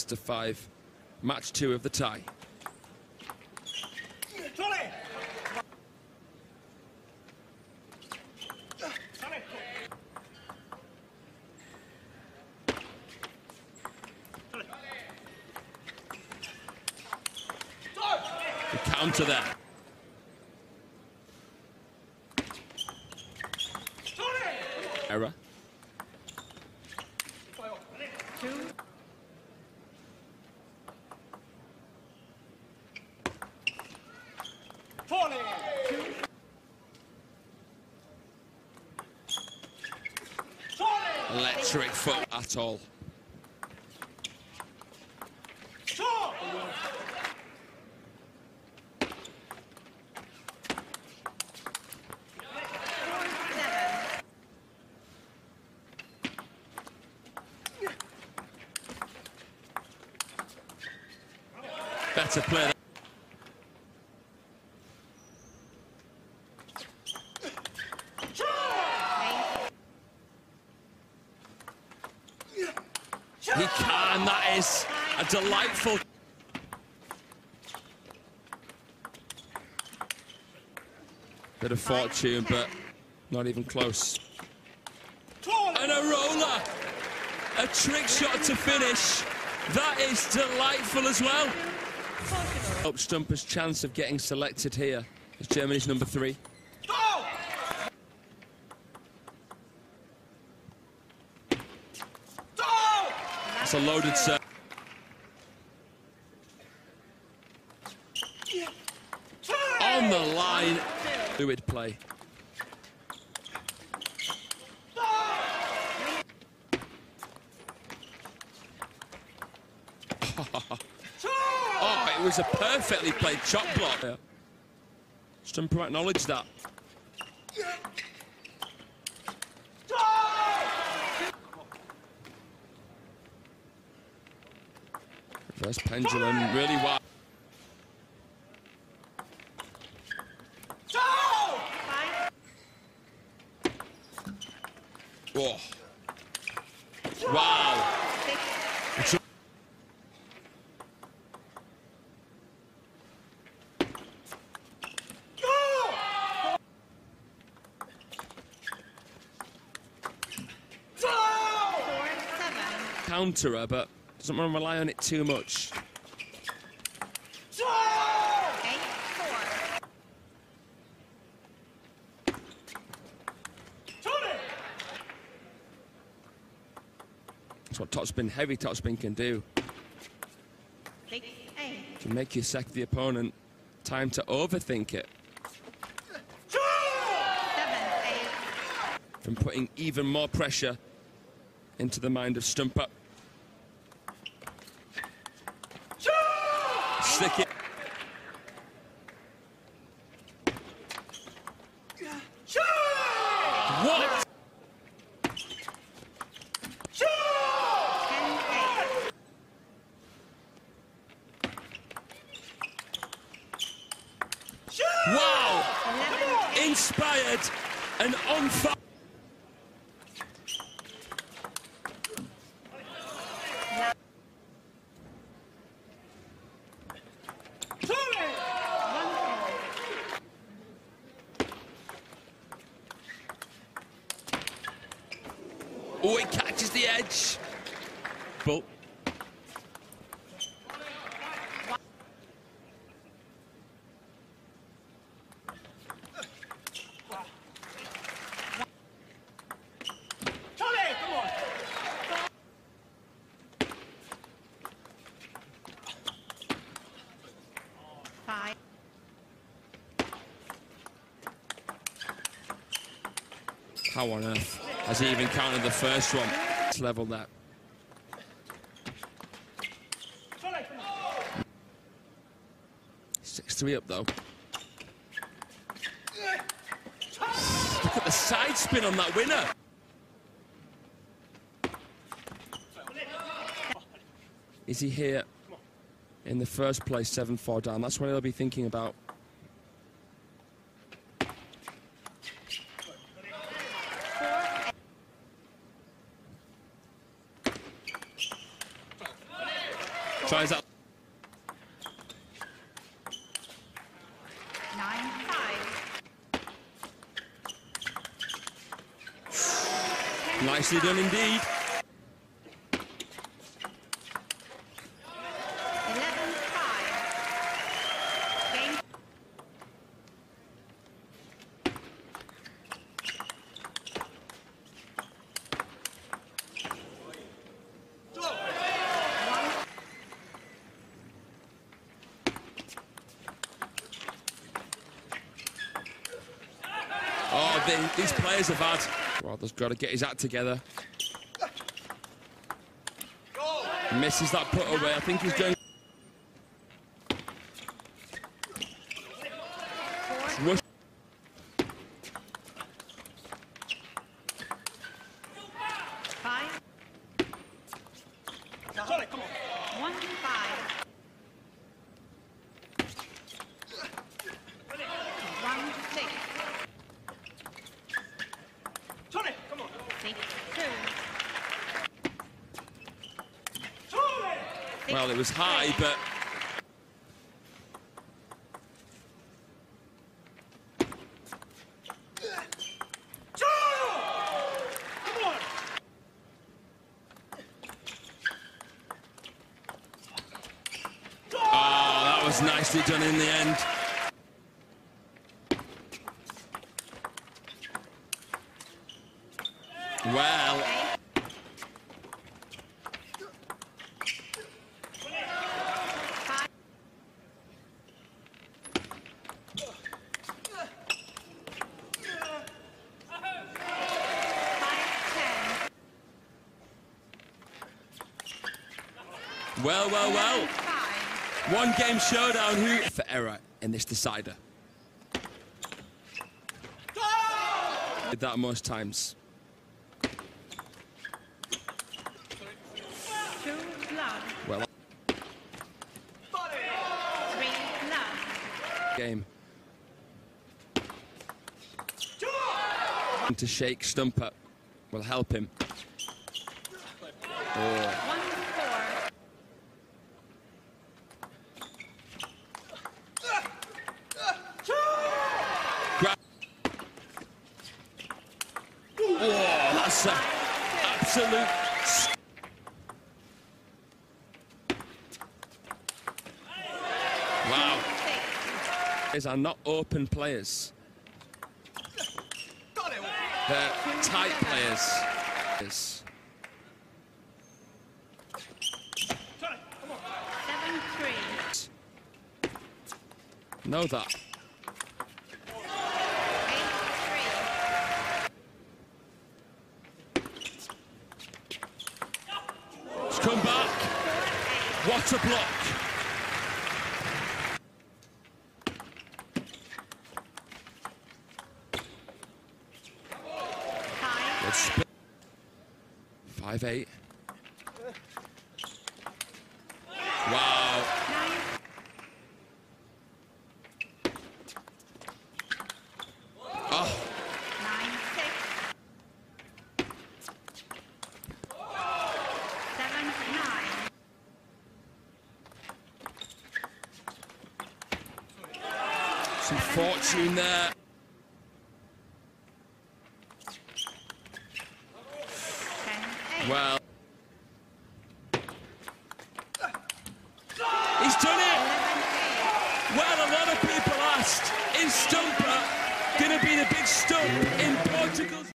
best of 5. Match 2 of the tie. The counter there. Error. Electric foot at all. Better play. He can, that is a delightful. Bit of fortune, but not even close. And a roller, a trick shot to finish. That is delightful as well. Helps Stumper's chance of getting selected here as Germany's number 3. That's a loaded serve. On the line. Fluid play. Oh, it was a perfectly played chop block. Yeah. Stumper acknowledged that. Reverse pendulum, really wide. Oh. Wow. Counterer, but doesn't want to rely on it too much. That's what topspin, heavy topspin can do. Can make you sack the opponent. Time to overthink it. From putting even more pressure into the mind of Stumper. Stick it. What? Wow! Inspired and on fire. Oh, it catches the edge. But how on earth has he even counted the first one? Let's level that. Three up though. Look at the side spin on that winner. Is he here in the first place, 7-4 down? That's what he'll be thinking about. Tries that. 9-5. Nicely done indeed. 11-5. Game. Oh, these players have had. Wilder's got to get his act together. Misses that put away. I think he's going. Rush. 5. 1-5. 1-6. 6-2. Well, it was high, but that was nicely done in the end. Well, well. 5. One game showdown. Who for error in this decider? Did that most times. 2 love. Well, 3 love. game. To shake Stumper will help him. Oh. 1-4. Oh, that's an absolute. Wow. 6. These are not open players. They're tight players. Yes. 7-3. Know that. 8-3. It's come back. What a block. Good spin. 5-8. Wow. 9. Oh, 9-6. 7-9. some fortune there. 10-8. Well, he's done it. 11-8. Well, a lot of people asked, is Stumper going to be the big stump in